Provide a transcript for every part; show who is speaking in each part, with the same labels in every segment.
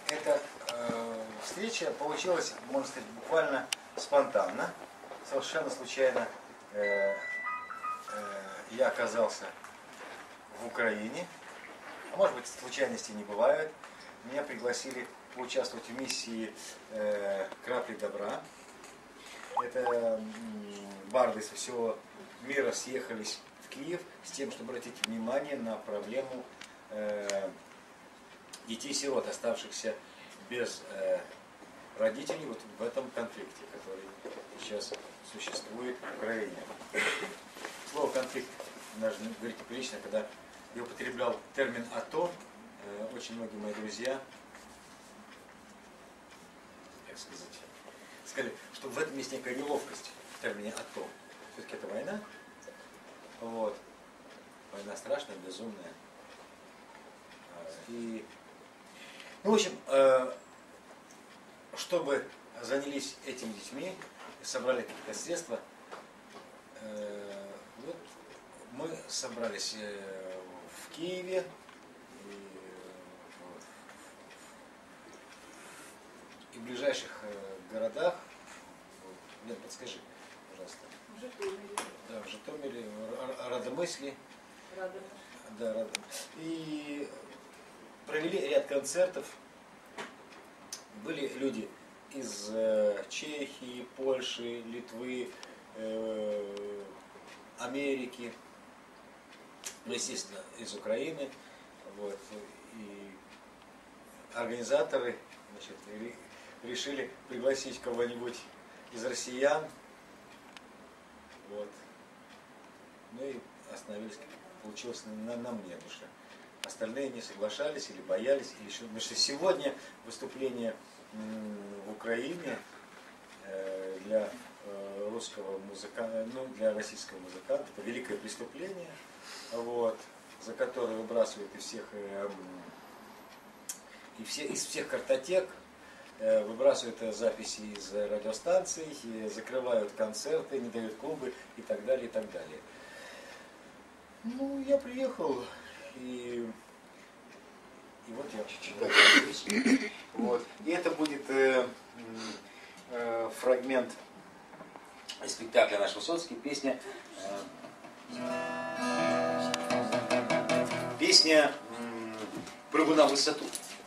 Speaker 1: эта встреча получилась, можно сказать, буквально спонтанно, совершенно случайно. Я оказался в Украине, а может быть, случайностей не бывает. Меня пригласили поучаствовать в миссии «Крапли добра». Это барды со всего мира съехались в Киев с тем, чтобы обратить внимание на проблему детей-сирот, оставшихся без родителей вот в этом конфликте, который сейчас существует в Украине. Слово «конфликт» нужно говорить прилично, когда я употреблял термин «АТО», очень многие мои друзья, как сказать, сказали, что в этом есть некая неловкость в термине «АТО». Все-таки это война. Вот. Война страшная, безумная. И, ну, в общем, чтобы занялись этими детьми, собрали какие-то средства, вот мы собрались в Киеве, и в ближайших городах. Лен, подскажи, пожалуйста.
Speaker 2: В Житомире.
Speaker 1: Да, в Житомире, Радомысли. Да, Радомысли. И провели ряд концертов. Были люди из Чехии, Польши, Литвы, Америки, ну, естественно, из Украины. Вот. И организаторы, значит, решили пригласить кого-нибудь из россиян. Вот. Ну и остановились, получилось на мне, потому что остальные не соглашались или боялись, или еще. Потому что сегодня выступление в Украине для русского музыканта, ну, для российского музыканта, это великое преступление, вот, за которое выбрасывают из всех картотек, выбрасывают записи из радиостанций, закрывают концерты, не дают клубы и так далее, и так далее. Ну, я приехал, и вот я читаю. Вот. И это будет фрагмент спектакля «Наш Высоцкий», песня «Прыгу на высоту».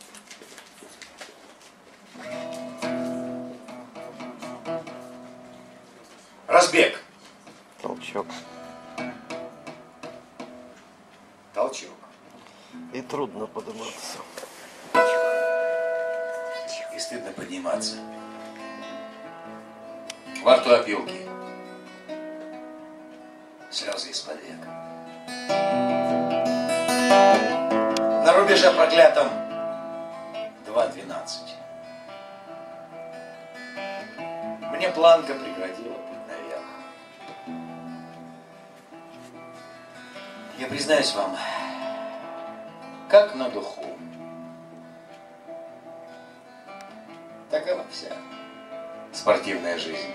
Speaker 1: Разбег.
Speaker 3: Толчок.
Speaker 1: Толчок.
Speaker 3: И трудно подниматься.
Speaker 1: И стыдно подниматься. Во рту опилки. Слезы из-под век. На рубеже проклятом 2:12. Мне планка преградила путь наверх. Я признаюсь вам, как на духу. Такова вся спортивная жизнь.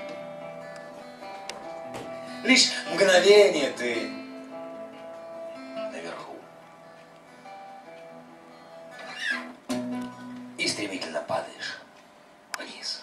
Speaker 1: Лишь мгновение ты наверху. И стремительно падаешь вниз.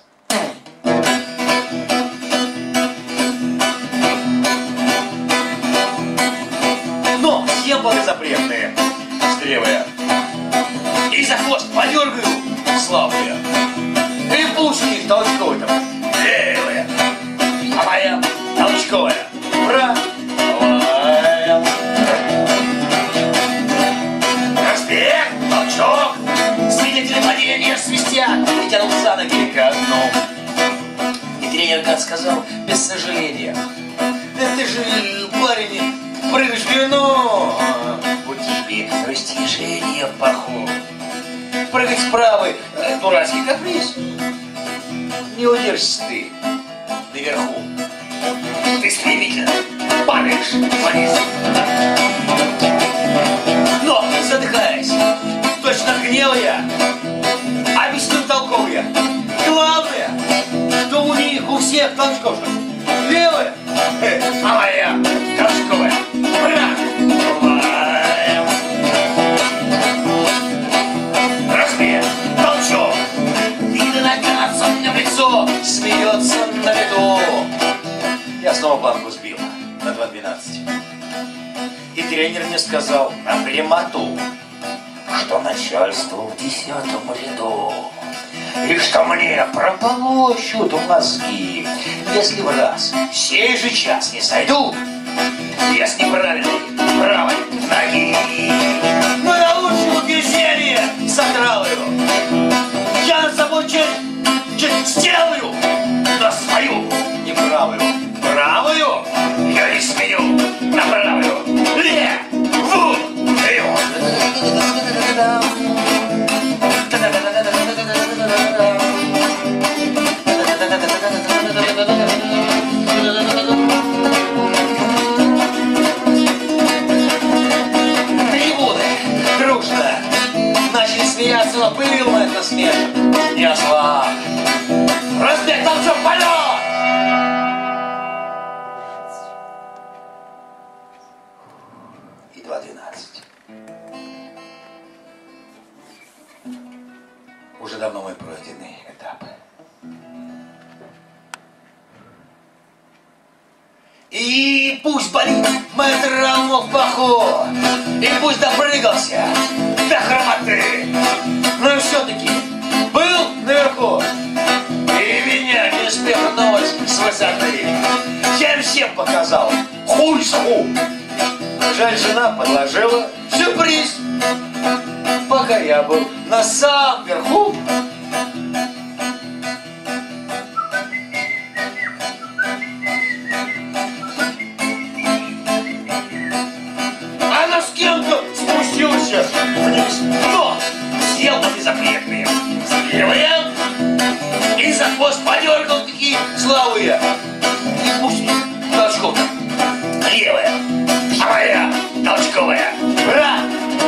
Speaker 1: Но съемы запретные, стрелые. И за хвост подергаю слабые. И пусть у них толчковый там левая. А моя толчковая правая. Разбег, толчок. Свидетели падения свистят и тянут за ноги ко дну. И тренер, как сказал, без сожаления: да ты же, парень, прыгаешь в вино. У тебя растяжение в паху. Прыгать справа — дурацкий каприз. Не удержишься ты наверху. Ты стремительно падаешь вниз. Но, задыхаясь, точно гневая, объяснил толковая: главное, что у них у всех толчков левая, а моя толчковая правая. Разбег, толчок. И тренер мне сказал на прямоту, что начальство в 10-м ряду, и что мне прополощут мозги, если в раз сей же час не сойду я с неправильной правой ноги. Но я лучше вот веселье содрал его. Я над собой чуть сделаю, но свою неправую правую я изменю на правую левую. Трибуны дружно начали смеяться, но был мой насмешек не ослаб. Разбег, толчок, полет! И 2:12. Уже давно мой пройденный этап. И пусть болит моя травма в паху, и пусть допрыгался до хромоты, но все-таки был наверху, и меня не спихнуть с высоты. Я им всем показал хуй с ху. Жаль, жена подложила сюрприз, пока я был на самом верху. Она с кем-то спустился вниз, но съел бы незапретные сливые и за хвост подергал такие славые. И пусть толчков левая, а моя толчковая правая.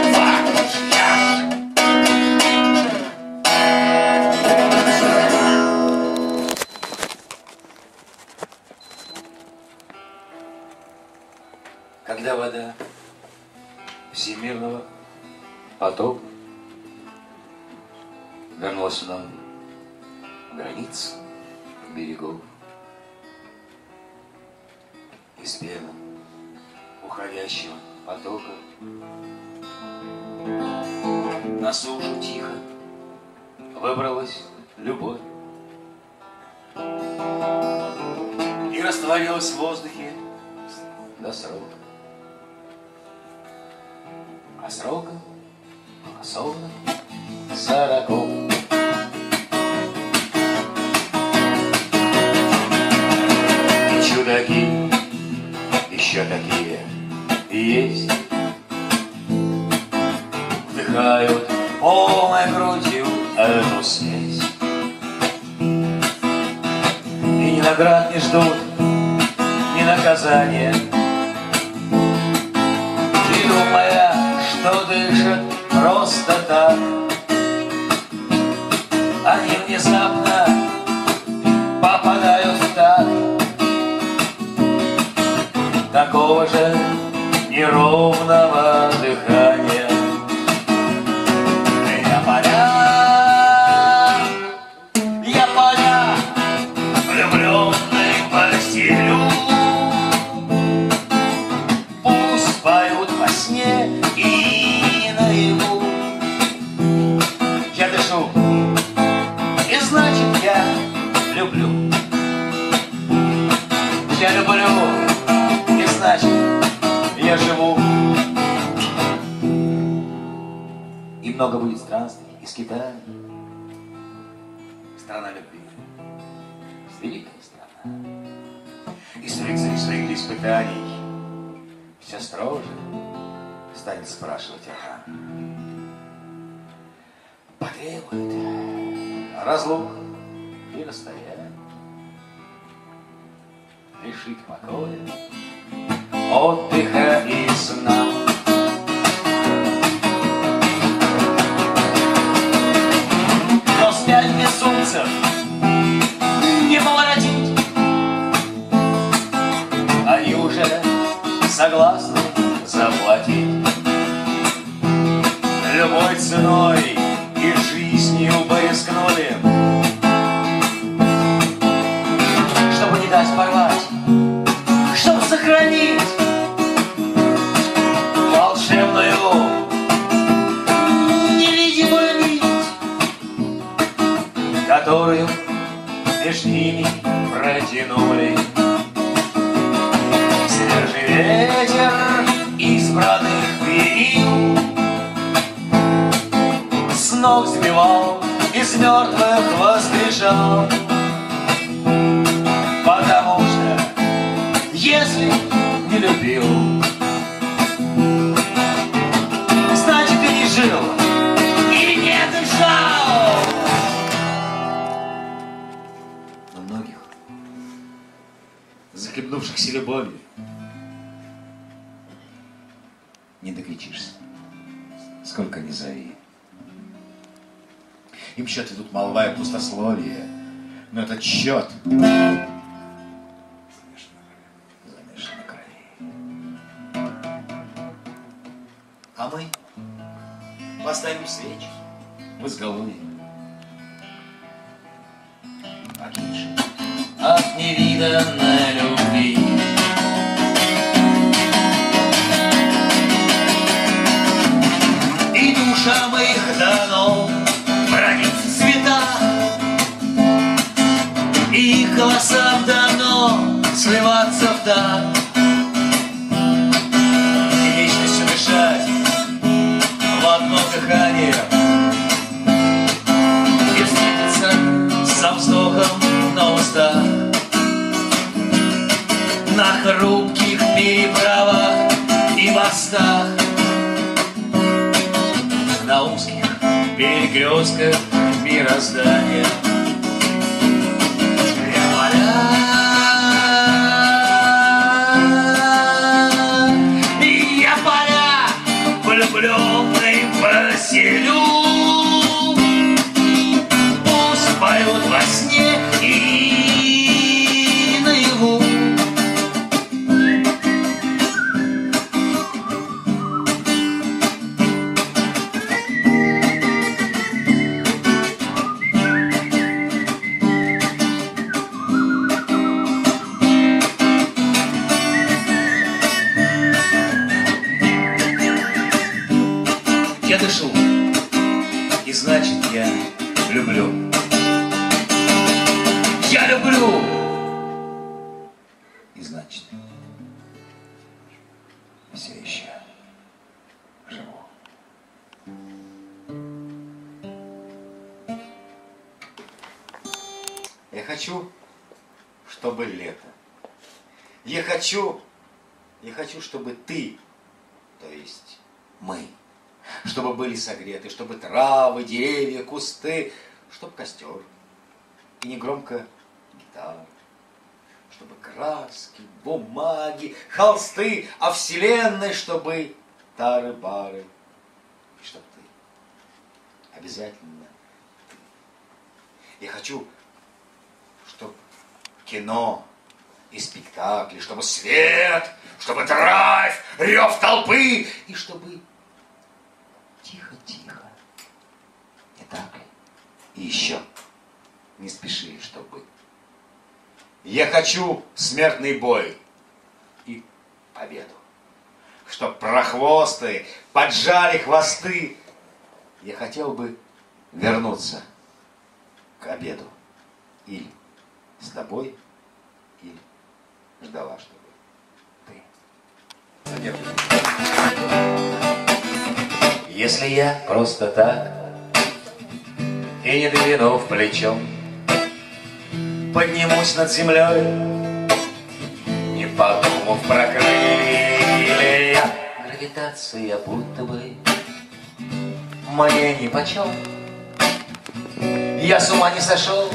Speaker 1: Когда вода всемирного потока вернулась вновь в границу берегов, из пены уходящего потока на сушу тихо выбралась любовь и растворилась в воздухе до срока. А срока особенно 40. И чудаки еще такие есть, вдыхают полной грудью эту смесь, и ни наград не ждут, ни наказания, и думая, что дышат просто так, они внезапно попадают в такт такого же неровного дыхания. Я поля, влюбленный по стилю, пусть поют во сне и наяву. Я дышу, и значит я люблю. Я люблю, и значит я живу. И много будет странствий из Китая. Страна любви, великая страна. И с рыцарей своих испытаний все строже станет спрашивать она. Потребует разлук и расстояние, лишит покоя, отдыха и сна. Но смять безумцев не поворотить, они уже согласны заплатить любой ценой, и жизнью бы рискнули, чтобы не дать порвать, чтобы сохранить между ними протянули. Свежий ветер избранных перил с ног сбивал, из мертвых воскрешал. Потому что, если не любил, значит, ты не жил и не дышал. Но многих, захлебнувшихся любовью, не докричишься, сколько ни зови. Им счет идут молва и пустословие, но этот счет замешан на крови. А мы поставим свечи в изголовье, погибшие от невиданной любви. И душам их дано бродить в цветах, и их голосам дано сливаться в такт, и вечностью дышать в одно дыхание, и встретиться со вздохом на устах на хрупких переправах и мостах, на узких перекрестках мироздания. Я поля влюбленный поселю, пусть поют во сне и наяву. Я дышу, и значит я люблю. Я люблю, и значит все еще живу. Я хочу, чтобы лето. Я хочу, чтобы ты, то есть мы, чтобы были согреты, чтобы травы, деревья, кусты, чтобы костер, и негромко гитара, чтобы краски, бумаги, холсты, а вселенной, чтобы тары-бары, и чтобы ты, обязательно ты. Я хочу, чтобы кино и спектакли, чтобы свет, чтобы драйв, рев толпы, и чтобы тихо-тихо. Не так ли? И еще не спеши, чтобы. Я хочу смертный бой и победу. Чтоб прохвосты поджали хвосты. Я хотел бы вернуться к обеду. Или с тобой, или ждала, чтобы ты. Задерживай. Если я просто так и не двинув плечом поднимусь над землей, не подумав про крылья, гравитация будто бы мне нипочем. Я с ума не сошел,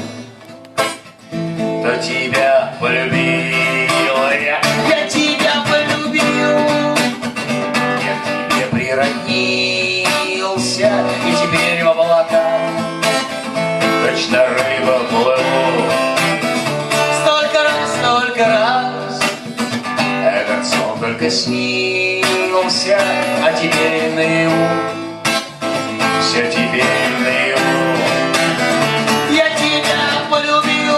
Speaker 1: то тебя полюбил я тебя полюбил, я к тебе природнился, и теперь в облаках точно рыба плыву. Столько раз этот сон только снился, а теперь наяву, все теперь наяву. Я тебя полюбил.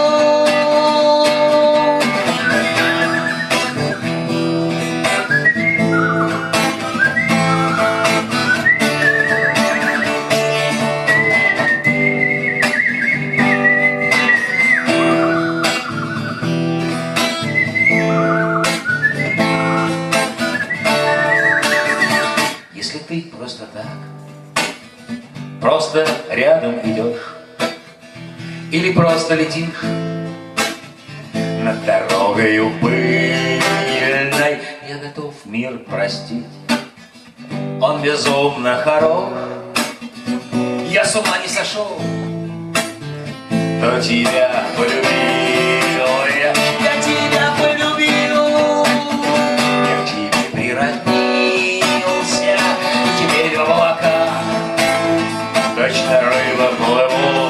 Speaker 1: Если ты просто так, просто рядом идешь, или просто летишь над дорогою пыльной, я готов мир простить. Он безумно хорош, я с ума не сошел, то тебя полюбил я тебя полюбил, я к тебе природнился, и теперь в облаках точно рыба плыву.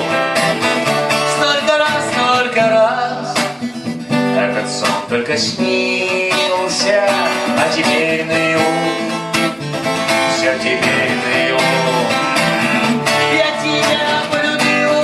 Speaker 1: Столько раз этот сон только снился, а теперь наяву, все теперь наяву. Я тебя полюбил.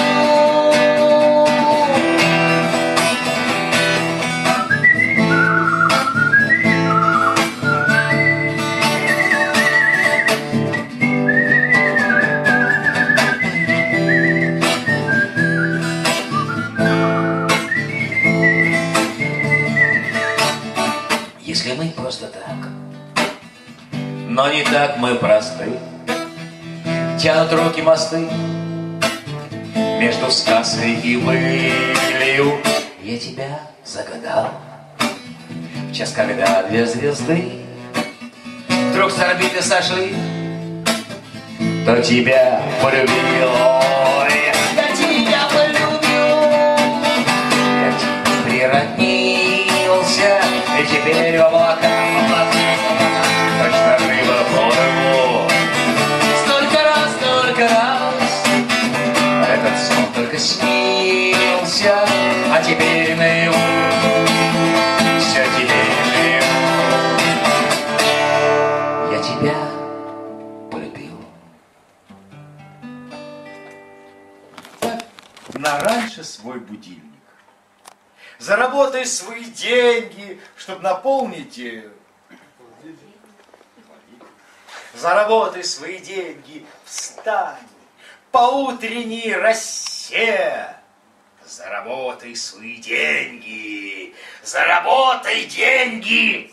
Speaker 1: Если мы просто так, но не так мы просты, тянут руки мосты между сказкой и былью. Я тебя загадал в час, когда две звезды вдруг с орбиты сошли, то тебя полюбил. Ой, я тебя полюбил, я к тебе природнился, и теперь в облаках точно рыба плыву. Столько раз этот сон только снился, а теперь наяву, все теперь наяву. Я тебя полюбил.
Speaker 2: На раньше свой будильник. Заработай свои деньги, чтобы наполнить... Заработай свои деньги, встань, по утренней росе. Заработай свои деньги, заработай деньги.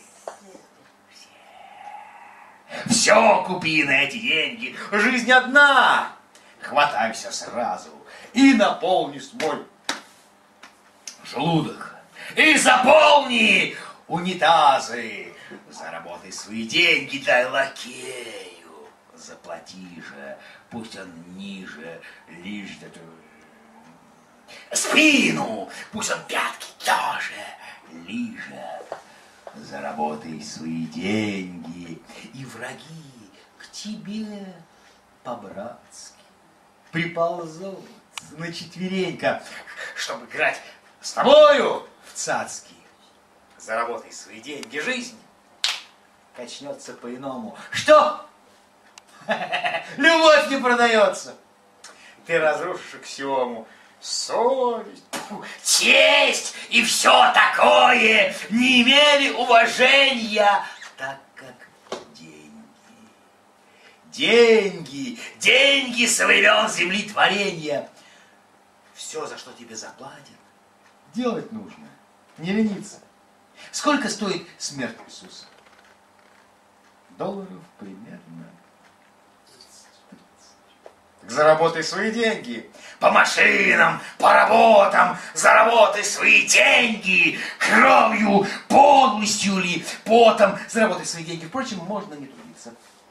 Speaker 2: Все купи на эти деньги, жизнь одна. Хватайся сразу и наполни свой желудок. И заполни унитазы. Заработай свои деньги, дай лакею. Заплати же, пусть он ниже лижет спину, пусть он пятки тоже лижет. Заработай свои деньги, и враги к тебе по-братски приползут на четвереньках, чтобы играть с тобою в цацки. Заработай свои деньги, жизнь качнется по-иному. Что? Любовь не продается. Ты разрушишь аксиому. Совесть, честь и все такое не имели уважения, так как деньги со времен земли творения. Все, за что тебе заплатят, делать нужно, не лениться. Сколько стоит смерть Иисуса? $30 примерно. Так заработай свои деньги. По машинам, по работам, заработай свои деньги. Кровью, подлостью ли, потом заработай свои деньги. Впрочем, можно не трудиться.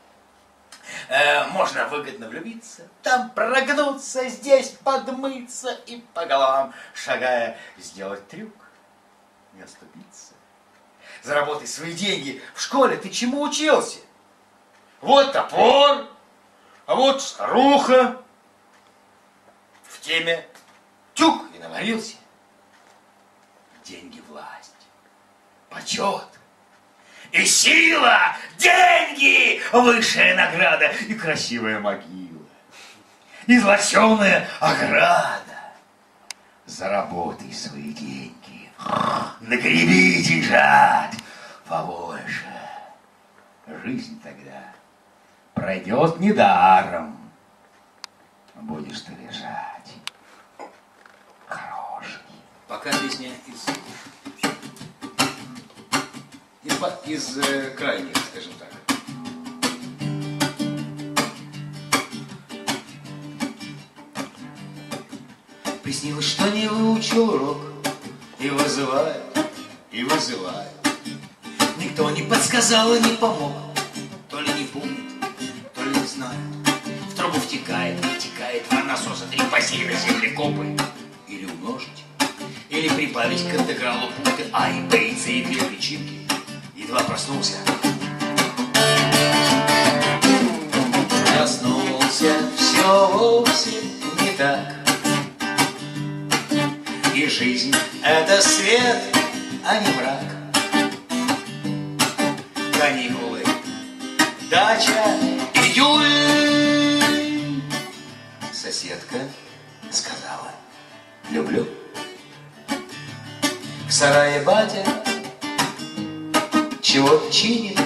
Speaker 2: Можно выгодно влюбиться, там прогнуться, здесь подмыться и по головам шагая сделать трюк, не оступиться. Заработай свои деньги. В школе ты чему учился? Вот топор, а вот старуха. В теме тюк и наварился. Деньги, власть, почет и сила. Деньги, высшая награда и красивая могила. И злоченая ограда. Заработай свои деньги. Нагреби деньжат побольше. Жизнь тогда пройдет недаром. Будешь ты лежать хороший.
Speaker 1: Пока песня из крайних, скажем так.
Speaker 2: Приснилось, что не выучил урок, и вызывает, и вызывает. Никто не подсказал и не помог, то ли не помнит, то ли не знает. В трубу втекает, а насоса 3 бассейна землекопы. Или умножить, или прибавить к интегралу пункты А и Б и С и 2 причинки. Едва проснулся. Проснулся, все вовсе не так. И жизнь — это свет, а не мрак. Каникулы, дача, июль. Соседка сказала: люблю. В сарае батя чего чинит.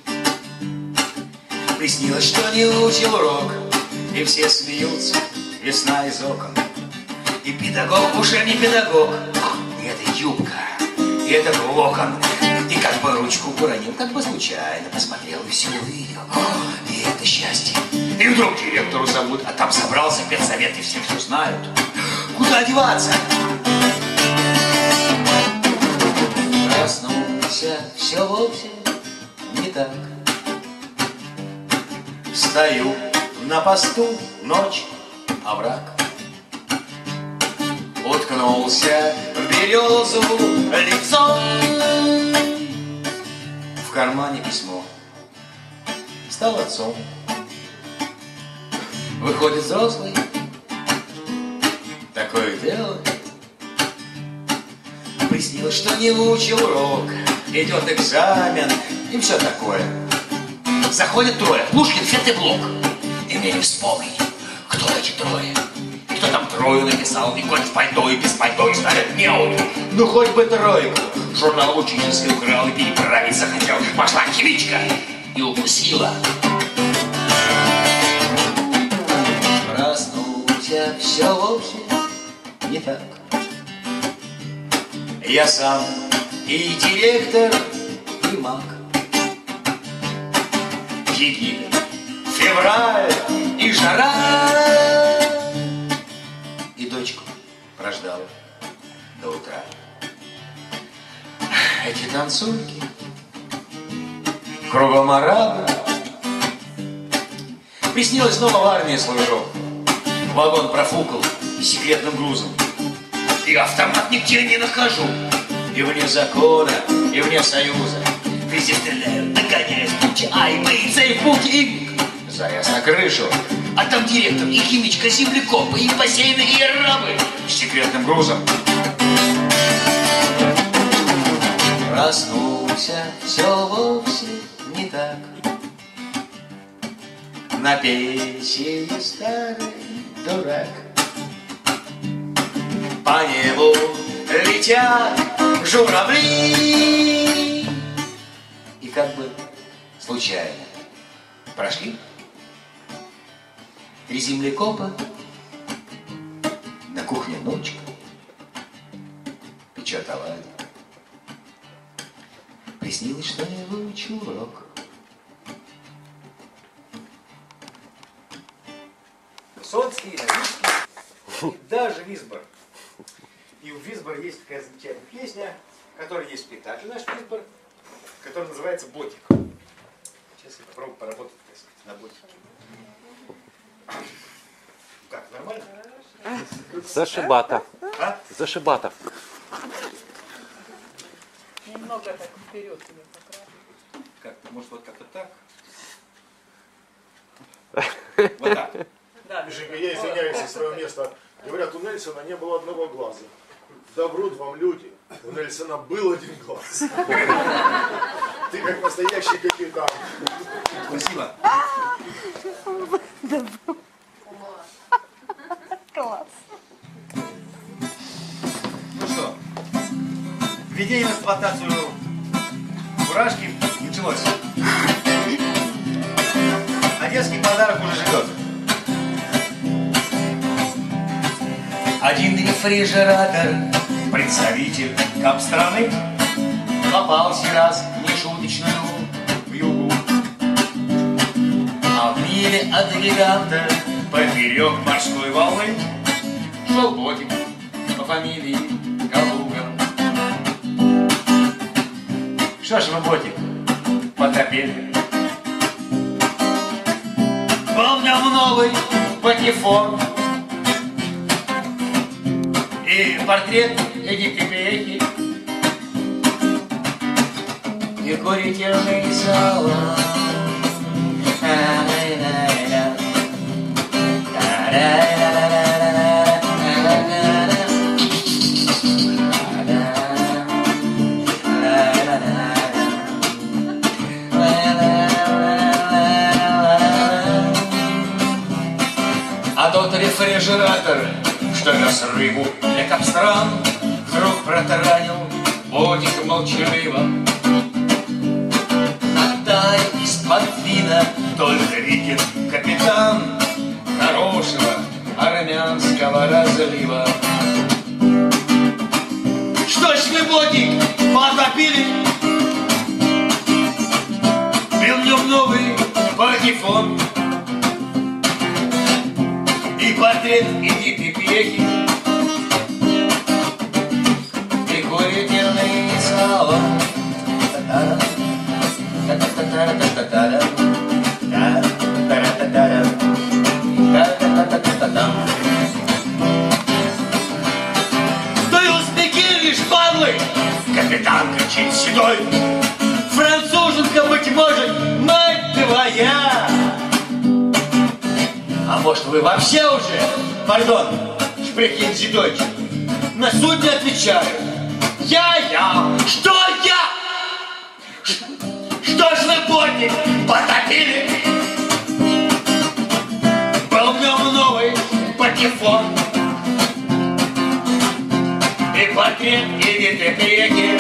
Speaker 2: Приснилось, что не выучил урок, и все смеются, весна из окон. И педагог уже не педагог, и это юбка, и этот локон. И как бы ручку уронил, как бы случайно посмотрел, и все увидел. И это счастье. И вдруг директору зовут, а там собрался педсовет, и все знают. Куда деваться? Проснулся, все вовсе не так. Стою на посту, ночь, овраг. Уткнулся в березу лицом. В кармане письмо. Стал отцом. Выходит взрослый. Такое дело. Приснилось, что не выучил урок. Идет экзамен и все такое. Заходит трое. Пушкин, Фет и Блок. И мне не вспомнить, кто эти трое. Кто там трою написал, и хоть в пальто, и без пальто, и ставят неуд. Ну хоть бы тройку. Журнал учительский украл и переправить захотел. Пошла химичка и укусила. Проснулся, все вовсе не так. Я сам и директор, и маг. Египет, февраль и жара. И дочку рождала до утра. Эти танцульки, кругом арабы. Приснилось, снова в армии служу. Вагон профукал секретным грузом. И автомат нигде не нахожу. И вне закона, и вне союза. Везде стреляют, догоняют пути А и Б и С и пути Y. Залез на крышу, а там директор и химичка, землекопы, и бассейны, и арабы с секретным грузом. Проснулся, все вовсе не так. На песне старый дурак. По небу летят журавли. И как бы случайно прошли 3 землекопа. На кухне ночка печет оладьи. Приснилось, что не выучил урок.
Speaker 4: Высоцкий, Новицкий, и даже Висбор. И у Висбора есть такая замечательная песня, которая есть в спектакле наш Висбор, который называется «Ботик». Сейчас я попробую поработать, так сказать, на ботике. Как, нормально?
Speaker 3: Зашибата.
Speaker 4: А?
Speaker 3: Зашибата.
Speaker 5: Немного так вперед тебе покрасить.
Speaker 4: Как? Может, вот как-то так? Вот так.
Speaker 5: Да,
Speaker 6: Женька, я извиняюсь за свое место. Говорят, у Нельсона не было одного глаза. Да врут вам люди. У Нельсона был 1 глаз. Ты как настоящий капитан.
Speaker 4: Спасибо.
Speaker 5: класс.
Speaker 4: Ну что, введение в эксплуатацию фуражки началось. Одесский подарок уже живет.
Speaker 2: Один рефрижератор, представитель капстраны, попался раз нешуточную в югу. А в миле от гиганта поперек морской волны шел ботик
Speaker 1: фамилии Калугин. Что ж вы, ботик, потопили? Был в нем новый патефон и портрет Эдиты Пиэфи, и курительный салон. А тот рефрижератор, что нес рыбу для капстран, вдруг протаранил ботик молчаливо. На таре из-под вина только видит капитан хорошего армянского разлива. Что ж вы, ботик, потопили? Был в нем новый патефон и портрет Эдиты Пиэфи, и курительный салон. Да и узбеки лишь падлы, капитан кричит седой. Француженка, быть может, мать твоя. А может, вы вообще уже, пардон, шпрехин зидойч, на суд не отвечаю? Я? Что я? Что ж вы, ботик, потопили? Был в нем новый патефон и портрет Эдиты Пиэфи,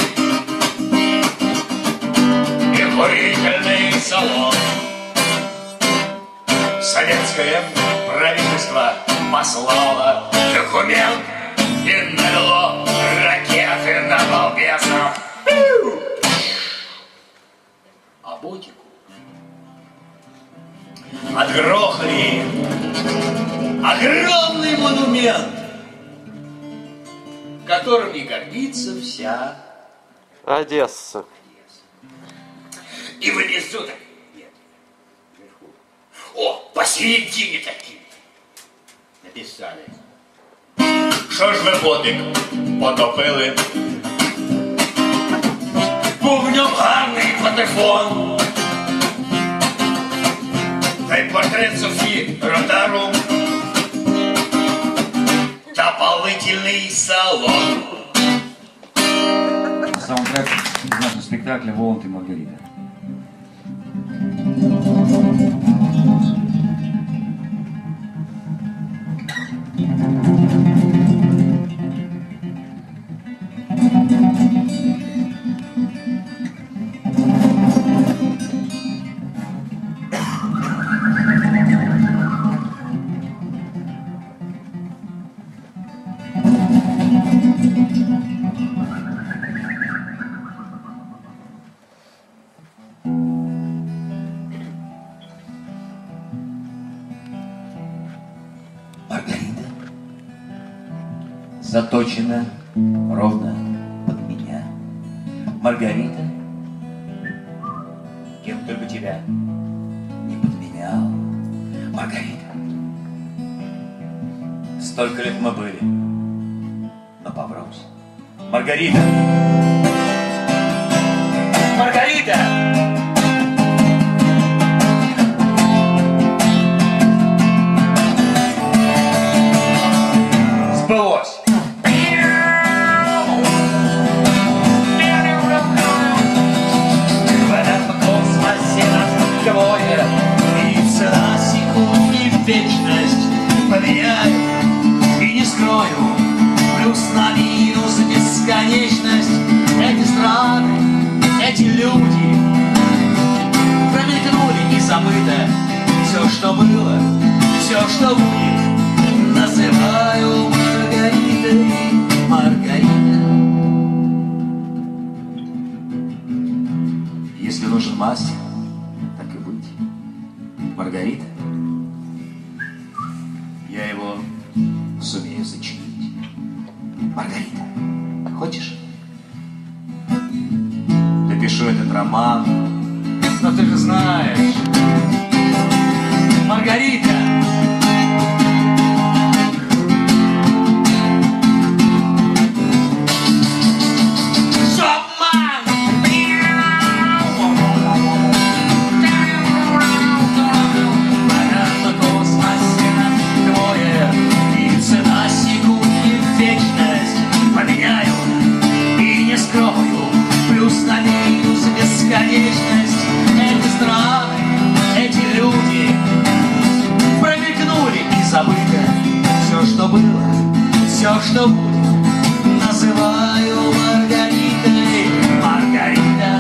Speaker 1: и курительный салон. Советское правительство послало документ и навело ракеты на балбесов. А ботику отгрохали огромный монумент, которым не гордится вся
Speaker 3: Одесса.
Speaker 1: и внизу так. О, посередине такие написали. Що ж ви, ботик, потопили? Був в ньому гарний патефон, та й портрет Софії Ротару, та палительний салон.
Speaker 2: Саундтрек из нашего спектакля «Воланд и Маргарита».
Speaker 1: Маргарита заточена ровно под меня. Маргарита, кем только тебя не подменял. Маргарита, столько лет мы были на Павросе. Маргарита! Маргарита! Сбылось! В этом космосе нас двое, и цена секунд, и вечность поменяю, и не скрою, плюс на минус бесконечность. Эти страны, эти люди промелькнули и забыто. Все, что было, все, что будет, называю Маргаритой, Маргарита. Если нужен мастер, так и быть, Маргарита, я его сумею зачинить. Маргарита.
Speaker 2: роман. Но ты же знаешь, Маргарита. Бесконечность, эти страны, эти люди промелькнули и забыто. Все, что было, все, что будет, называю Маргаритой, Маргарита.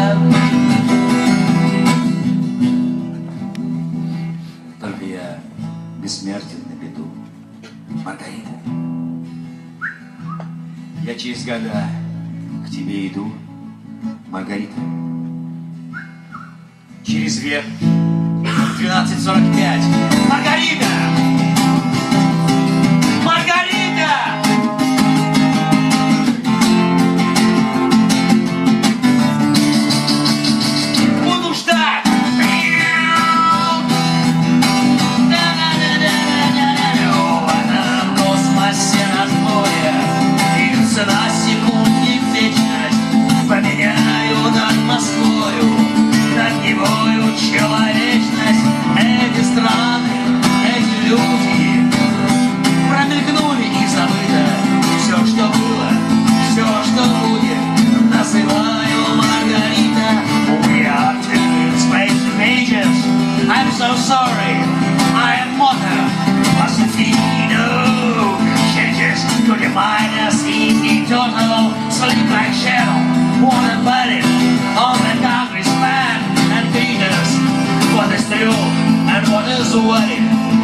Speaker 2: Только я бессмертен на беду, Маргарита. Я через года к тебе иду, Маргарита. Через век 12:45. Маргарита! Маргарита! Буду ждать! В этом космосе нас двое, и цена секунды в вечность. Поменяю над Москвою, над Невою человечность. Эти страны, эти люди промелькнули и забыто. Все, что было, все, что будет, называю Маргарита. We are two space pages. I'm so sorry, I am water. Pasifino changes to the minus in the total. Sleep like shadow, water body on the congressman and Venus. What is true and what is what?